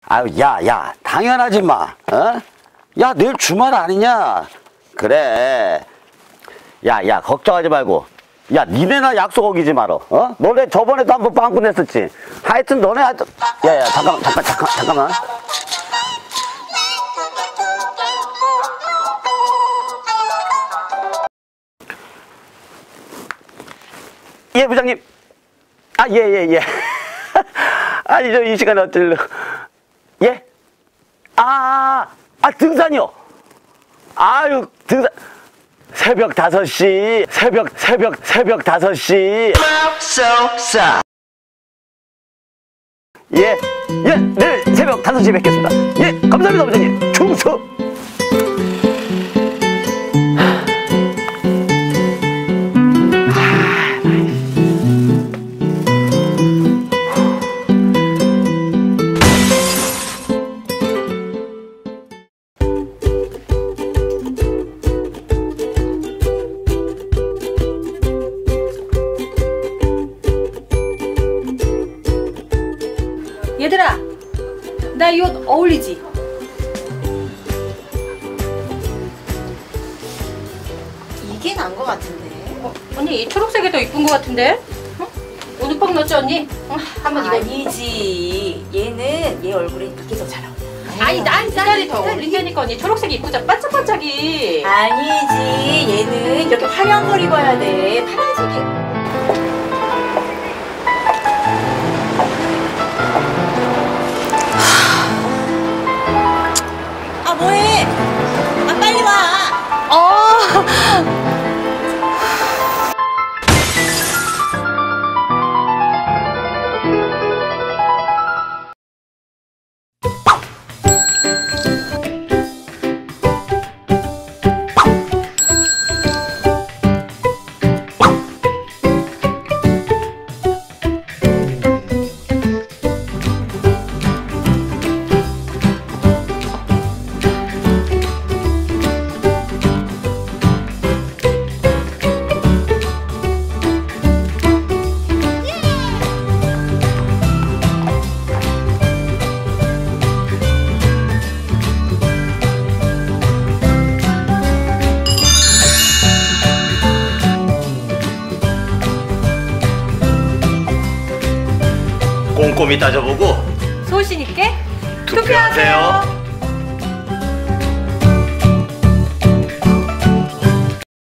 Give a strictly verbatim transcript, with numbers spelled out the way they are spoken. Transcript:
아유, 야, 야, 당연하지 마. 어? 야, 내일 주말 아니냐? 그래. 야, 야, 걱정하지 말고. 야, 니네나 약속 어기지 말어. 어? 너네 저번에도 한번 빵꾸 냈었지. 하여튼 너네 하여튼. 야, 야, 잠깐만, 잠깐, 잠깐, 잠깐만. 예, 부장님. 아, 예, 예, 예. 아니, 저 이 시간에 어쩔려. 예? 아, 아, 등산이요. 아유, 등산. 새벽 다섯 시. 새벽, 새벽, 새벽 다섯 시. 예, 예, 내일 새벽 다섯 시에 뵙겠습니다. 예, 감사합니다, 부장님. 충성! 얘들아, 나 이 옷 어울리지? 이게 나은 것 같은데. 어, 언니 이 초록색이 더 이쁜 것 같은데? 어? 오늘 뻥 넣었지 언니? 어, 한번 입어. 아니지. 얘는 얘 얼굴에 이게 더 잘 어울려. 아니 난 이 색깔이 더 어울린다니까 언니. 초록색이 이쁘잖아. 반짝반짝이. 아니지. 얘는 이렇게 화려한 걸 입어야 돼. 파란색이. 아 뭐해? 아 빨리 와. 어. 꼼꼼히 따져보고 소신 있게 투표하세요.